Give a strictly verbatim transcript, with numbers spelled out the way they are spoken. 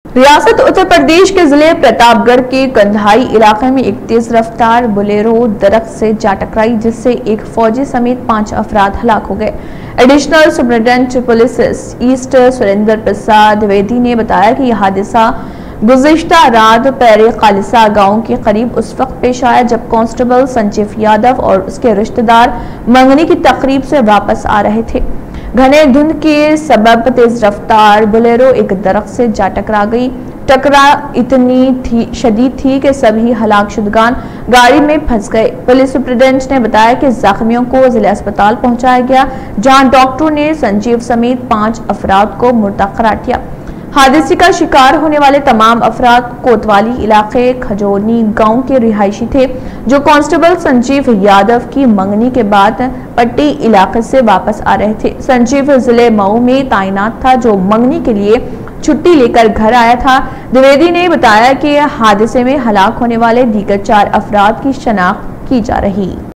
रियासत उत्तर प्रदेश के जिले प्रतापगढ़ के कंधाई इलाके में एक तेज रफ्तार बोलेरो दरख्त से जा टकराई, जिससे एक फौजी समेत पांच अफराद हलाक हो गए। Additional superintendent police east Surendra Prasad Dwivedi ने बताया कि यह हादसा गुज़िश्ता रात पैरे खालिसा गांव के करीब उस वक्त पेश आया जब कांस्टेबल संजीव यादव और उसके रिश्तेदार मंगनी की तकरीब से वापस आ रहे थे। घने धुंध के सबब तेज रफ्तार बोलेरो एक दरख्त से जा टकरा गई। टकरा इतनी थी शदीद थी कि सभी हलाकशुदगान गाड़ी में फंस गए। पुलिस सुपरिटेंडेंट ने बताया कि जख्मियों को जिला अस्पताल पहुंचाया गया, जहां डॉक्टरों ने संजीव समेत पांच अफराद को मुर्दा करार दिया। हादसे का शिकार होने वाले तमाम अफराद कोतवाली इलाके खजोनी गांव के रिहायशी थे, जो कांस्टेबल संजीव यादव की मंगनी के बाद पट्टी इलाके से वापस आ रहे थे। संजीव जिले मऊ में तैनात था, जो मंगनी के लिए छुट्टी लेकर घर आया था। द्विवेदी ने बताया कि हादसे में हलाक होने वाले दीगर चार अफराद की शनाख्त की जा रही।